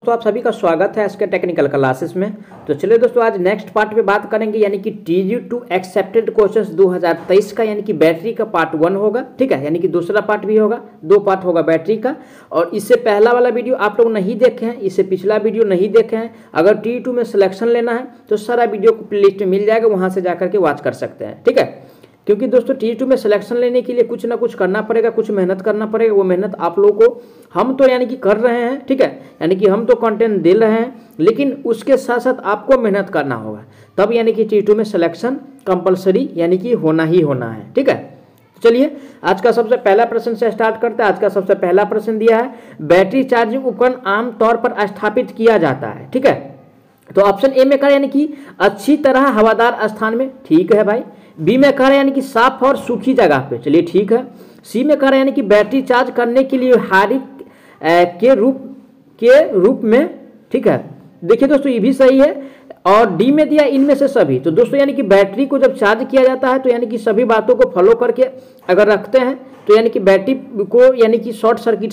तो आप सभी का स्वागत है इसके टेक्निकल क्लासेस में। तो चलिए दोस्तों, आज नेक्स्ट पार्ट पे बात करेंगे, यानी कि TG2 एक्सेप्टेड क्वेश्चंस 2023 का, यानी कि बैटरी का पार्ट 1 होगा। ठीक है, यानी कि दूसरा पार्ट भी होगा, 2 पार्ट होगा बैटरी का। और इससे पहला वाला वीडियो आप लोग नहीं देखे हैं, इससे पिछला वीडियो नहीं देखे हैं, अगर TG2 में सिलेक्शन लेना है तो सारा वीडियो को प्ले लिस्ट में मिल जाएगा, वहाँ से जाकर के वॉच कर सकते हैं। ठीक है, क्योंकि दोस्तों TG2 में सिलेक्शन लेने के लिए कुछ ना कुछ करना पड़ेगा, कुछ मेहनत करना पड़ेगा। वो मेहनत आप लोगों को हम तो यानी कि कर रहे हैं। ठीक है, यानी कि हम तो कंटेंट दे रहे हैं, लेकिन उसके साथ साथ आपको मेहनत करना होगा, तब यानी कि TG2 में सिलेक्शन कंपलसरी यानी कि होना ही होना है। ठीक है, चलिए आज का सबसे पहला प्रश्न से स्टार्ट करते हैं। आज का सबसे पहला प्रश्न दिया है, बैटरी चार्जिंग उपकरण आमतौर पर स्थापित किया जाता है। ठीक है, तो ऑप्शन ए में करें यानी कि अच्छी तरह हवादार स्थान में, ठीक है भाई। बी में करें यानी कि साफ और सूखी जगह पे, चलिए ठीक है। सी में करें यानी कि बैटरी चार्ज करने के लिए हारी के रूप में, ठीक है। देखिए दोस्तों, ये भी सही है। और डी में दिया इनमें से सभी। तो दोस्तों यानी कि बैटरी को जब चार्ज किया जाता है तो यानी कि सभी बातों को फॉलो करके अगर रखते हैं तो यानी कि बैटरी को यानी कि शॉर्ट सर्किट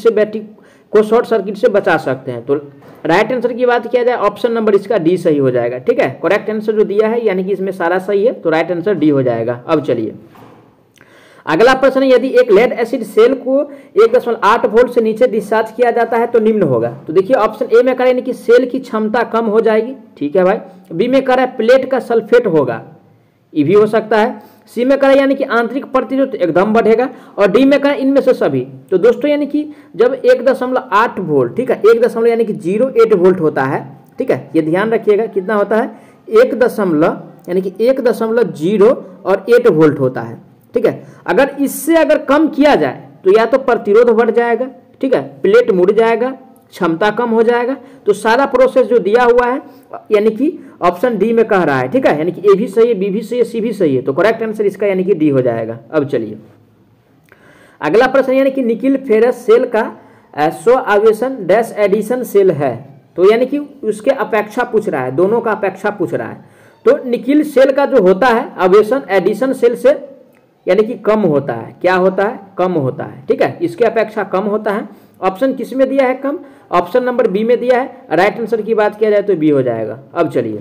से बचा सकते हैं। तो राइट आंसर की बात किया जाए, ऑप्शन नंबर इसका डी सही हो जाएगा। ठीक है, करेक्ट आंसर जो दिया है यानी कि इसमें सारा सही है, तो राइट आंसर डी हो जाएगा। अब चलिए अगला प्रश्न, यदि एक लेड एसिड सेल को 1.8 वोल्ट से नीचे डिस्चार्ज किया जाता है तो निम्न होगा। तो देखिए ऑप्शन ए में करें कि सेल की क्षमता कम हो जाएगी, ठीक है भाई। बी में करें प्लेट का सल्फेट होगा, ये भी हो सकता है। सी में करें यानी कि आंतरिक प्रतिरोध एकदम बढ़ेगा। और डी में करें इनमें से सभी। तो दोस्तों यानी कि जब 1.8 वोल्ट, ठीक है, 1 यानी कि 0.8 वोल्ट होता है। ठीक है, ये ध्यान रखिएगा, कितना होता है 1 यानी कि 1.08 वोल्ट होता है। ठीक है, अगर इससे अगर कम किया जाए तो या तो प्रतिरोध बढ़ जाएगा, ठीक है, प्लेट मुड़ जाएगा, क्षमता कम हो जाएगा। तो सारा प्रोसेस जो दिया हुआ है यानी कि ऑप्शन डी में कह रहा है। ठीक है, यानी कि ए भी सही है, बी भी सही है, सी भी सही है, तो करेक्ट आंसर इसका यानी कि डी हो जाएगा। अब चलिए अगला प्रश्न, यानी कि निकिल फेरस सेल का सो आवेशन डैश एडिशन सेल है। तो यानी कि उसके अपेक्षा पूछ रहा है, दोनों का अपेक्षा पूछ रहा है। तो निकिल सेल का जो होता है आवेशन एडिशन सेल से यानी कि कम होता है। क्या होता है? कम होता है। ठीक है, इसके अपेक्षा कम होता है। ऑप्शन किस में दिया है कम? ऑप्शन नंबर बी में दिया है। राइट आंसर की बात किया जाए तो बी हो जाएगा। अब चलिए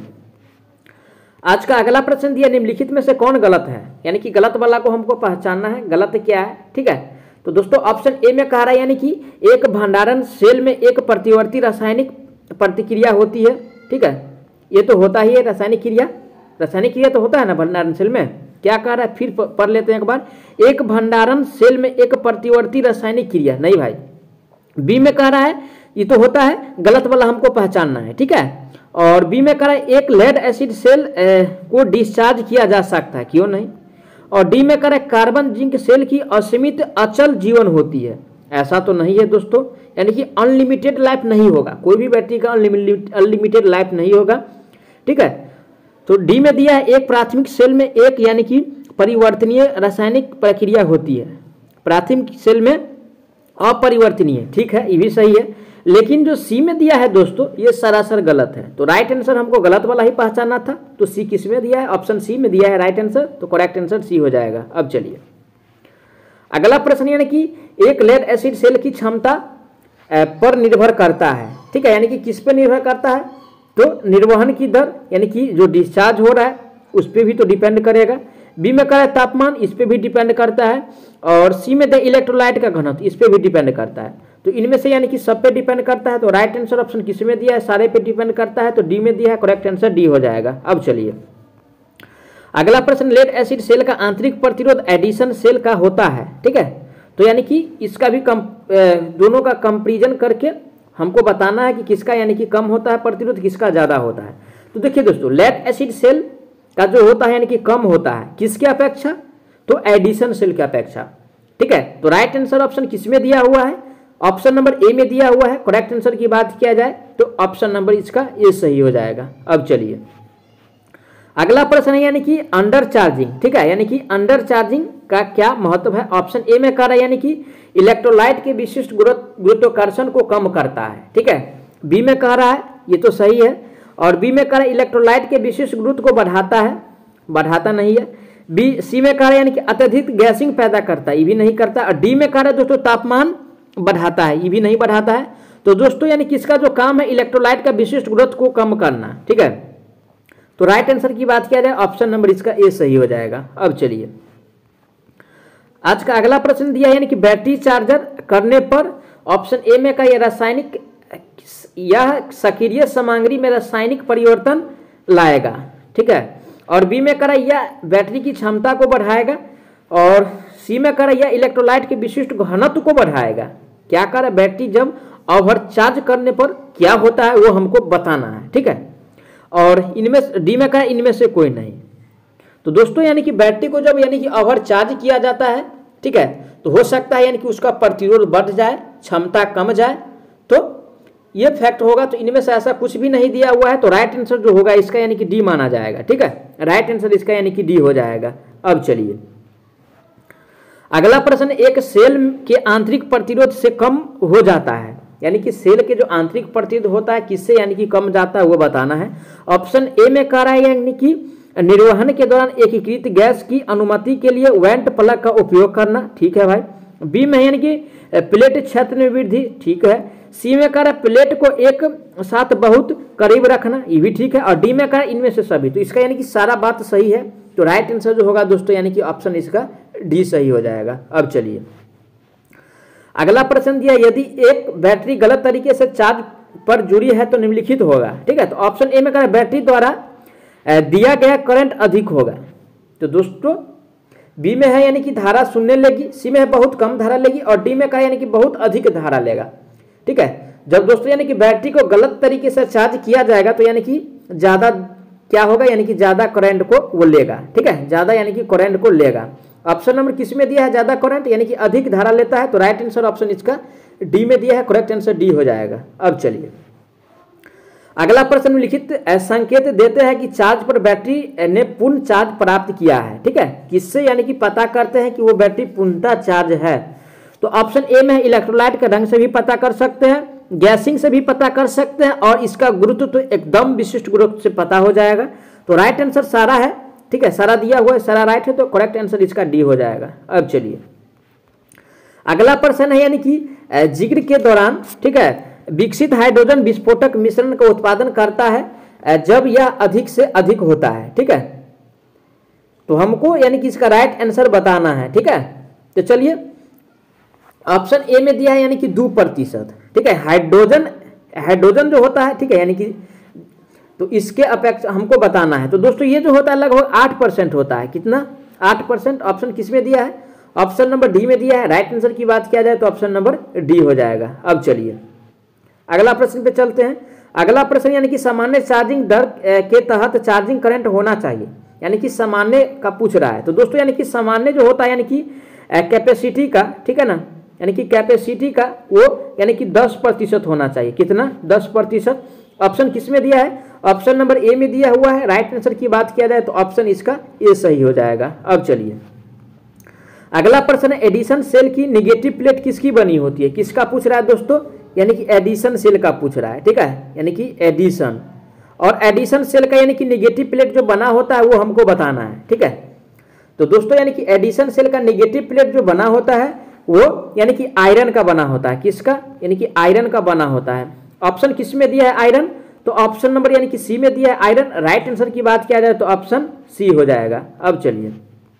आज का अगला प्रश्न दिया, निम्नलिखित में से कौन गलत है? यानी कि गलत वाला को हमको पहचानना है, गलत क्या है। ठीक है, तो दोस्तों ऑप्शन ए में कह रहा है यानी कि एक भंडारण सेल में एक प्रतिवर्ती रासायनिक प्रतिक्रिया होती है। ठीक है, ये तो होता ही है रासायनिक क्रिया तो होता है ना भंडारण सेल में। क्या कह रहा है, फिर पढ़ लेते हैं एक बार। एक भंडारण सेल में एक प्रतिवर्ती रासायनिक क्रिया, नहीं भाई। बी में कह रहा है ये तो होता है, गलत वाला हमको पहचानना है। ठीक है, और बी में कह रहा है एक लेड एसिड सेल को डिस्चार्ज किया जा सकता है, क्यों नहीं। और डी में कह रहा है कार्बन जिंक सेल की असीमित अचल जीवन होती है। ऐसा तो नहीं है दोस्तों, यानी कि अनलिमिटेड लाइफ नहीं होगा, कोई भी बैटरी का अनलिमिटेड लाइफ नहीं होगा। ठीक है, तो डी में दिया है एक प्राथमिक सेल में एक यानी कि परिवर्तनीय रासायनिक प्रक्रिया होती है, प्राथमिक सेल में अपरिवर्तनीय। ठीक है, ये भी सही है। लेकिन जो सी में दिया है दोस्तों ये सरासर गलत है। तो राइट आंसर हमको गलत वाला ही पहचानना था। तो सी किस में दिया है? ऑप्शन सी में दिया है राइट आंसर, तो करेक्ट आंसर सी हो जाएगा। अब चलिए अगला प्रश्न, यानी कि एक लेड एसिड सेल की क्षमता पर निर्भर करता है। ठीक है, यानी कि किस पर निर्भर करता है? तो निर्वहन की दर, यानी कि जो डिस्चार्ज हो रहा है उस पर भी तो डिपेंड करेगा। बी में करें तापमान, इस पर भी डिपेंड करता है। और सी में दे इलेक्ट्रोलाइट का घनत्व, इस पर भी डिपेंड करता है। तो इनमें से यानी कि सब पे डिपेंड करता है। तो राइट आंसर ऑप्शन किस में दिया है? सारे पे डिपेंड करता है, तो डी में दिया है, करेक्ट आंसर डी हो जाएगा। अब चलिए अगला प्रश्न, लेड एसिड सेल का आंतरिक प्रतिरोध एडिशन सेल का होता है। ठीक है, तो यानी कि इसका भी दोनों का कंपेरिजन करके हमको बताना है कि किसका यानी कि कम होता है प्रतिरोध, किसका ज़्यादा होता है। तो देखिए दोस्तों, लेड एसिड सेल का जो होता है यानी कि कम होता है, किसके अपेक्षा? तो एडिशन सेल के अपेक्षा। ठीक है, तो राइट आंसर ऑप्शन किस में दिया हुआ है? ऑप्शन नंबर ए में दिया हुआ है। करेक्ट आंसर की बात किया जाए तो ऑप्शन नंबर इसका ए सही हो जाएगा। अब चलिए अगला प्रश्न है, यानी कि अंडर चार्जिंग। ठीक है, यानी कि अंडर चार्जिंग का क्या महत्व है? ऑप्शन ए में कह रहा है यानी कि इलेक्ट्रोलाइट के विशिष्ट गुरुत्वाकर्षण को कम करता है। ठीक है, बी में कह रहा है ये तो सही है। और बी में कह रहा है इलेक्ट्रोलाइट के विशिष्ट गुरुत्व को बढ़ाता है, बढ़ाता नहीं है। बी सी में कह रहा है यानी कि अत्यधिक गैसिंग पैदा करता है, ये भी नहीं करता। और डी में कह रहा है दोस्तों तापमान बढ़ाता है, ये भी नहीं बढ़ाता है। तो दोस्तों यानी कि इसका जो काम है इलेक्ट्रोलाइट का विशिष्ट गुरुत्व को कम करना, ठीक है। तो राइट आंसर की बात किया जाए ऑप्शन नंबर इसका ए सही हो जाएगा। अब चलिए आज का अगला प्रश्न दिया है यानी कि बैटरी चार्जर करने पर ऑप्शन ए में का यह सक्रिय सामग्री में रासायनिक परिवर्तन लाएगा, ठीक है। और बी में करा यह बैटरी की क्षमता को बढ़ाएगा और सी में करा यह इलेक्ट्रोलाइट के विशिष्ट घनत्व को बढ़ाएगा। क्या करा बैटरी जब ओवरचार्ज करने पर क्या होता है वो हमको बताना है, ठीक है। और इनमें डी में कहा इनमें से कोई नहीं। तो दोस्तों यानी कि बैटरी को जब यानी कि ओवरचार्ज किया जाता है, ठीक है, तो हो सकता है यानी कि उसका प्रतिरोध बढ़ जाए, क्षमता कम जाए, तो ये फैक्ट होगा। तो इनमें से ऐसा कुछ भी नहीं दिया हुआ है, तो राइट आंसर जो होगा इसका यानी कि डी माना जाएगा, ठीक है। राइट आंसर इसका यानी कि डी हो जाएगा। अब चलिए अगला प्रश्न, एक सेल के आंतरिक प्रतिरोध से कम हो जाता है, यानी कि सेल के जो आंतरिक प्रतिरोध होता है किससे यानी कि कम जाता है वो बताना है। ऑप्शन ए में कह रहा है यानी कि निर्वहन के दौरान एकीकृत गैस की अनुमति के लिए वेंट प्लग का उपयोग करना, ठीक है भाई। बी में यानी कि प्लेट क्षेत्र में वृद्धि, ठीक है। सी में कह रहा है प्लेट को एक साथ बहुत करीब रखना, ये भी ठीक है। और डी में कह रहा है इनमें से सभी। तो इसका यानी कि सारा बात सही है, तो राइट आंसर जो होगा दोस्तों यानी कि ऑप्शन इसका डी सही हो जाएगा। अब चलिए अगला प्रश्न दिया, यदि एक बैटरी गलत तरीके से चार्ज पर जुड़ी है तो निम्नलिखित होगा, ठीक है। तो ऑप्शन ए में कह रहा है बैटरी द्वारा दिया गया करंट अधिक होगा। तो दोस्तों बी में है यानी कि धारा शून्य लेगी, सी में है बहुत कम धारा लेगी, और डी में कहा यानी कि बहुत अधिक धारा लेगा, ठीक है। जब दोस्तों यानी कि बैटरी को गलत तरीके से चार्ज किया जाएगा तो यानी कि ज़्यादा क्या होगा, यानी कि ज़्यादा करंट को वो लेगा, ठीक है, ज़्यादा यानी कि करंट को लेगा। ऑप्शन नंबर किस में दिया है, ज़्यादा करंट यानी कि अधिक धारा लेता है, तो राइट आंसर ऑप्शन इसका डी में दिया है, करेक्ट आंसर डी हो जाएगा। अब चलिए अगला प्रश्न में लिखित संकेत देते हैं कि चार्ज पर बैटरी ने पूर्ण चार्ज प्राप्त किया है, ठीक है। किससे यानी कि पता करते हैं कि वो बैटरी पूर्णतः चार्ज है। तो ऑप्शन ए में इलेक्ट्रोलाइट के रंग से भी पता कर सकते हैं, गैसिंग से भी पता कर सकते हैं, और इसका गुरुत्व तो एकदम विशिष्ट गुरुत्व से पता हो जाएगा। तो राइट आंसर सारा है, ठीक है, सारा दिया हुआ है, सारा राइट है, तो करेक्ट आंसर इसका डी हो जाएगा। अब चलिए अगला प्रश्न है यानी कि जिक्र के दौरान, ठीक है, विकसित हाइड्रोजन विस्फोटक मिश्रण का उत्पादन करता है जब यह अधिक से अधिक होता है, ठीक है। तो हमको यानी कि इसका राइट आंसर बताना है, ठीक है। तो चलिए ऑप्शन ए में दिया है यानी कि 2%, ठीक है। हाइड्रोजन जो होता है, ठीक है, यानी कि तो इसके अपेक्षा हमको बताना है। तो दोस्तों ये जो होता है लगभग 8% होता है, कितना 8%। ऑप्शन किस में दिया है, ऑप्शन नंबर डी में दिया है। राइट आंसर की बात किया जाए तो ऑप्शन नंबर डी हो जाएगा। अब चलिए अगला प्रश्न पे चलते हैं। अगला प्रश्न यानी कि सामान्य चार्जिंग दर के तहत चार्जिंग करंट होना चाहिए, यानी कि सामान्य का पूछ रहा है। तो दोस्तों यानी कि सामान्य जो होता है यानी कि कैपेसिटी का, ठीक है ना, यानी कि कैपेसिटी का वो यानी कि 10% होना चाहिए, कितना 10%। ऑप्शन किस में दिया है, ऑप्शन नंबर ए में दिया हुआ है। राइट आंसर की बात किया जाए तो ऑप्शन इसका ए सही हो जाएगा। अब चलिए अगला प्रश्न है, एडिशन सेल की निगेटिव प्लेट किसकी बनी होती है, किसका पूछ रहा है दोस्तों, यानी कि एडिशन सेल का पूछ रहा है, ठीक है, यानी कि एडिशन। और एडिशन सेल का यानी कि निगेटिव प्लेट जो बना होता है वो हमको बताना है, ठीक है। तो दोस्तों यानी कि एडिशन सेल का निगेटिव प्लेट जो बना होता है वो यानी कि आयरन का बना होता है, किसका, यानी कि आयरन का बना होता है। ऑप्शन किस में दिया है, आयरन। तो ऑप्शन नंबर यानी कि सी में दिया है आयरन। राइट आंसर की बात किया जाए तो ऑप्शन सी हो जाएगा। अब चलिए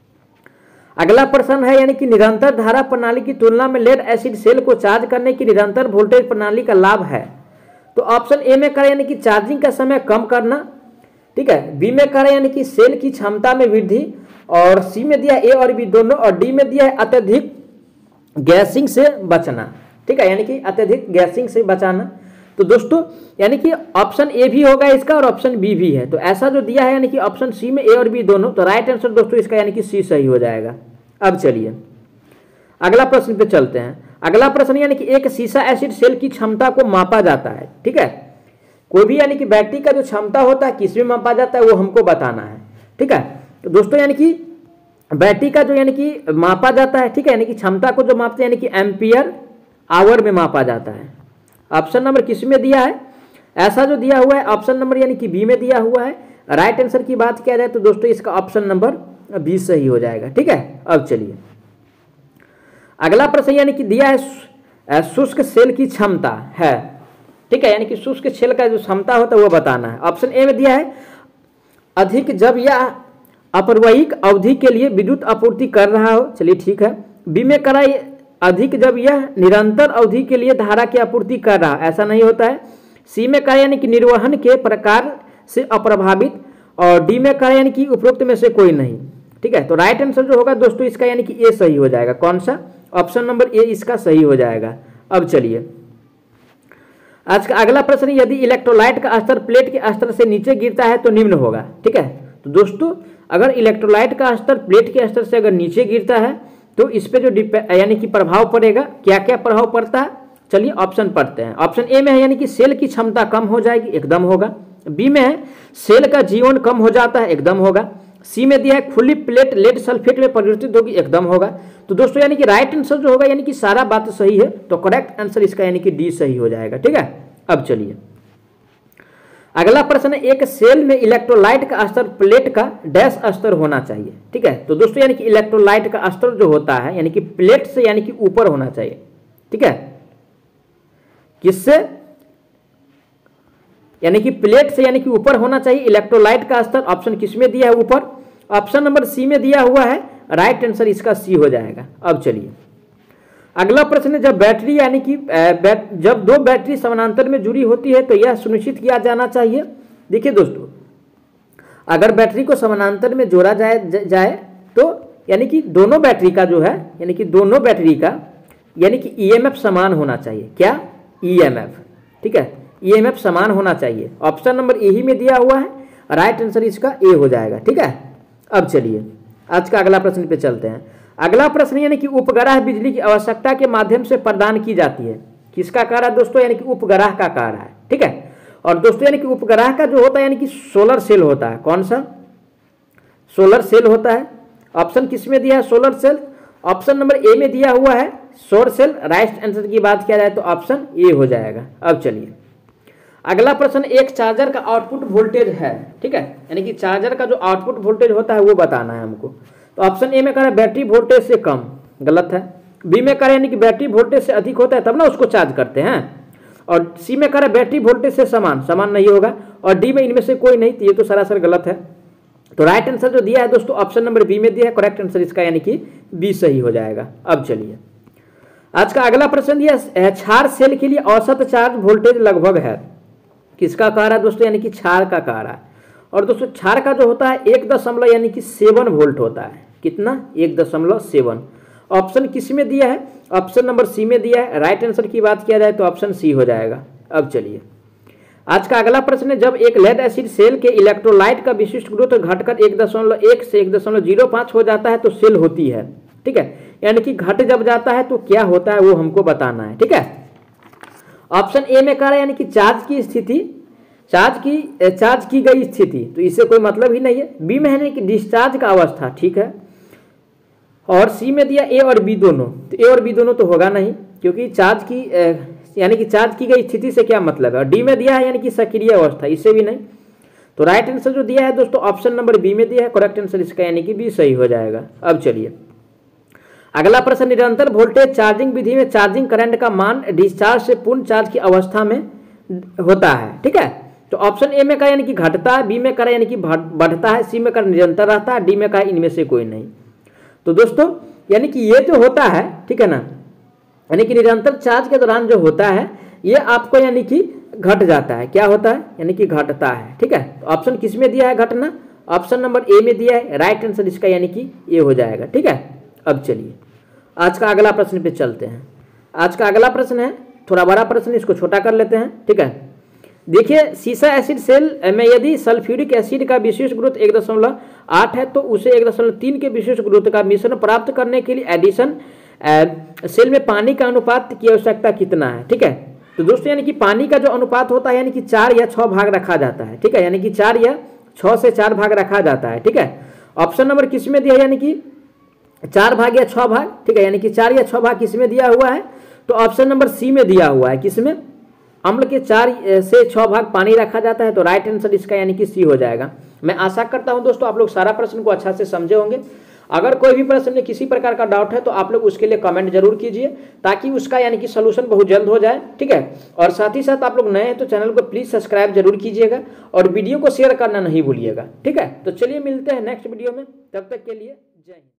अगला प्रश्न है, यानी कि निरंतर धारा प्रणाली की तुलना में लेड एसिड सेल को चार्ज करने की निरंतर वोल्टेज प्रणाली का लाभ है। तो ऑप्शन ए में करें यानी कि चार्जिंग का समय कम करना, ठीक है। बी में करें यानी कि सेल की क्षमता में वृद्धि, और सी में दिया ए और बी दोनों, और डी में दिया है अत्यधिक गैसिंग से बचना, ठीक है, यानी कि अत्यधिक गैसिंग से बचाना। तो दोस्तों यानी कि ऑप्शन ए भी होगा इसका और ऑप्शन बी भी है। तो ऐसा जो दिया है यानी कि ऑप्शन सी में ए और बी दोनों, तो राइट आंसर दोस्तों इसका यानी कि सी सही हो जाएगा। अब चलिए अगला प्रश्न पे चलते हैं। अगला प्रश्न यानी कि एक सीसा एसिड सेल की क्षमता को मापा जाता है, ठीक है। कोई भी यानी कि बैटरी का जो क्षमता होता है किस में मापा जाता है वो हमको बताना है, ठीक है। तो दोस्तों यानी कि बैटरी का जो यानी कि मापा जाता है, ठीक है, यानी कि क्षमता को जो मापते हैं यानी कि एम्पियर आवर में मापा जाता है। ऑप्शन नंबर किस में दिया है, ऐसा जो दिया हुआ है ऑप्शन नंबर यानी कि बी में दिया हुआ है। राइट आंसर की बात किया जाए तो दोस्तों इसका ऑप्शन नंबर बी सही हो जाएगा, ठीक है। अब चलिए अगला प्रश्न यानी कि दिया है शुष्क सेल की क्षमता है, ठीक है, यानी कि शुष्क छेल का जो क्षमता होता है वो बताना है। ऑप्शन ए में दिया है अधिक जब यह अपव्ययिक अवधि के लिए विद्युत आपूर्ति कर रहा हो, चलिए ठीक है। बी में करा अधिक जब यह निरंतर अवधि के लिए धारा की आपूर्ति कर रहा, ऐसा नहीं होता है। सी में करा यानी कि निर्वहन के प्रकार से अप्रभावित, और डी में करा यानी कि उपरोक्त में से कोई नहीं, ठीक है। तो राइट आंसर जो होगा दोस्तों इसका यानी कि ए सही हो जाएगा। कौन सा? ऑप्शन नंबर ए इसका सही हो जाएगा। अब चलिए आज का अगला प्रश्न, यदि इलेक्ट्रोलाइट का स्तर प्लेट के स्तर से नीचे गिरता है तो निम्न होगा, ठीक है। तो दोस्तों अगर इलेक्ट्रोलाइट का स्तर प्लेट के स्तर से अगर नीचे गिरता है तो इस पे जो यानी कि प्रभाव पड़ेगा, क्या क्या प्रभाव पड़ता है, चलिए ऑप्शन पढ़ते हैं। ऑप्शन ए में है यानी कि सेल की क्षमता कम हो जाएगी, एकदम होगा। बी में है सेल का जीवन कम हो जाता है, एकदम होगा। सी में दिया है खुली प्लेट लेड सल्फेट में परिवर्तित होगी, एकदम होगा। तो दोस्तों यानी कि राइट आंसर जो होगा यानी कि सारा बात सही है, तो करेक्ट आंसर इसका यानी कि डी सही हो जाएगा, ठीक है। अब चलिए अगला प्रश्न है, एक सेल में इलेक्ट्रोलाइट का स्तर प्लेट का डैश स्तर होना चाहिए, ठीक है। तो दोस्तों यानी कि इलेक्ट्रोलाइट का स्तर जो होता है यानी कि प्लेट से यानी कि ऊपर होना चाहिए, ठीक है। किससे? यानी कि प्लेट से यानी कि ऊपर होना चाहिए इलेक्ट्रोलाइट का स्तर। ऑप्शन किस में दिया है? ऊपर। ऑप्शन नंबर सी में दिया हुआ है, राइट आंसर इसका सी हो जाएगा। अब चलिए अगला प्रश्न है, जब बैटरी यानी कि जब दो बैटरी समानांतर में जुड़ी होती है तो यह सुनिश्चित किया जाना चाहिए। देखिए दोस्तों अगर बैटरी को समानांतर में जोड़ा जाए तो यानी कि दोनों बैटरी का जो है यानी कि दोनों बैटरी का यानी कि ईएमएफ समान होना चाहिए। क्या? ईएमएफ, ठीक है, ईएमएफ समान होना चाहिए। ऑप्शन नंबर ए ही में दिया हुआ है, राइट आंसर इसका ए हो जाएगा, ठीक है। अब चलिए आज का अगला प्रश्न पे चलते हैं। अगला प्रश्न यानी कि उपग्रह बिजली की आवश्यकता के माध्यम से प्रदान की जाती है, किसका कार्य है दोस्तों? यानी कि उपग्रह का कार्य है, ठीक है। और दोस्तों यानी कि उपग्रह का जो होता है यानी कि सोलर सेल होता है। कौन सा? सोलर सेल होता है। ऑप्शन किस में दिया है? Solar cell. Option number A में दिया हुआ है सौर सेल। राइट आंसर की बात किया जाए तो ऑप्शन ए हो जाएगा। अब चलिए अगला प्रश्न, एक चार्जर का आउटपुट वोल्टेज है, ठीक है, यानी कि चार्जर का जो आउटपुट वोल्टेज होता है वो बताना है हमको। तो ऑप्शन ए में कह रहा है बैटरी वोल्टेज से कम, गलत है। बी में कह रहा है यानी कि बैटरी वोल्टेज से अधिक होता है तब ना उसको चार्ज करते हैं। और सी में कह रहा है बैटरी वोल्टेज से समान नहीं होगा। और डी में इनमें से कोई नहीं, तो ये तो सरासर गलत है। तो राइट आंसर जो दिया है दोस्तों ऑप्शन नंबर बी में दिया है, करेक्ट आंसर इसका यानी कि बी सही हो जाएगा। अब चलिए आज का अगला प्रश्न दिया है, क्षार सेल के लिए औसत चार्ज वोल्टेज लगभग है, किसका कार्य है दोस्तों? यानी कि क्षार का कार्य है। और दोस्तों क्षार का जो होता है 1 यानी कि 7 वोल्ट होता है। कितना? 1.7। ऑप्शन किस में दिया है? ऑप्शन नंबर सी में दिया है। राइट आंसर की बात किया जाए तो ऑप्शन सी हो जाएगा। अब चलिए आज का अगला प्रश्न है, जब एक लेड एसिड सेल के इलेक्ट्रोलाइट का विशिष्ट ग्रोथ घटकर 1.1 से 1.05 हो जाता है तो सेल होती है, ठीक है। यानी कि घट जब जाता है तो क्या होता है वो हमको बताना है, ठीक है। ऑप्शन ए में कह रहा है यानी कि चार्ज की स्थिति, चार्ज की गई स्थिति, तो इससे कोई मतलब ही नहीं है। बी में है कि डिस्चार्ज का अवस्था, ठीक है। और सी में दिया ए और बी दोनों, तो ए और बी दोनों तो होगा नहीं क्योंकि चार्ज की यानी कि चार्ज की गई स्थिति से क्या मतलब है। और डी में दिया है यानी कि सक्रिय अवस्था, इससे भी नहीं। तो राइट आंसर जो दिया है दोस्तों ऑप्शन नंबर बी में दिया है, करेक्ट आंसर इसका यानी कि बी सही हो जाएगा। अब चलिए अगला प्रश्न, निरंतर वोल्टेज चार्जिंग विधि में चार्जिंग करंट का मान डिस्चार्ज से पूर्ण चार्ज की अवस्था में होता है, ठीक है। तो ऑप्शन ए में का यानी कि घटता है, बी में का यानी कि बढ़ता है, सी में का निरंतर रहता है, डी में का इनमें से कोई नहीं। तो दोस्तों यानी कि ये जो होता है, ठीक है ना, यानी कि निरंतर चार्ज के दौरान जो होता है ये आपको यानी कि घट जाता है। क्या होता है? यानी कि घटता है, ठीक है। तो ऑप्शन किस में दिया है घटना? ऑप्शन नंबर ए में दिया है, राइट आंसर इसका यानी कि ए हो जाएगा, ठीक है। अब चलिए आज का अगला प्रश्न पे चलते हैं। आज का अगला प्रश्न है थोड़ा बड़ा प्रश्न, इसको छोटा कर लेते हैं, ठीक है। देखिए सीसा एसिड सेल में यदि सल्फ्यूरिक एसिड का विशेष ग्रोथ 1.8 है तो उसे 1.3 के विशेष ग्रोथ का मिश्रण प्राप्त करने के लिए एडिशन सेल में पानी का अनुपात की आवश्यकता कितना है, ठीक है। तो दोस्तों यानी कि पानी का जो अनुपात होता है यानी कि 4 या 6 भाग रखा जाता है, ठीक है, यानी कि 4 या 6 से 4 भाग रखा जाता है, ठीक है। ऑप्शन नंबर किस में दिया है? यानी कि 4 भाग या 6 भाग, ठीक है, यानी कि 4 या 6 भाग किस में दिया हुआ है? तो ऑप्शन नंबर सी में दिया हुआ है। किसमें? अम्ल के 4 से 6 भाग पानी रखा जाता है। तो राइट आंसर इसका यानी कि सी हो जाएगा। मैं आशा करता हूं दोस्तों आप लोग सारा प्रश्न को अच्छा से समझे होंगे। अगर कोई भी प्रश्न में किसी प्रकार का डाउट है तो आप लोग उसके लिए कमेंट जरूर कीजिए, ताकि उसका यानी कि सोल्यूशन बहुत जल्द हो जाए, ठीक है। और साथ ही साथ आप लोग नए हैं तो चैनल को प्लीज़ सब्सक्राइब जरूर कीजिएगा और वीडियो को शेयर करना नहीं भूलिएगा, ठीक है। तो चलिए मिलते हैं नेक्स्ट वीडियो में, तब तक के लिए जय हिंद।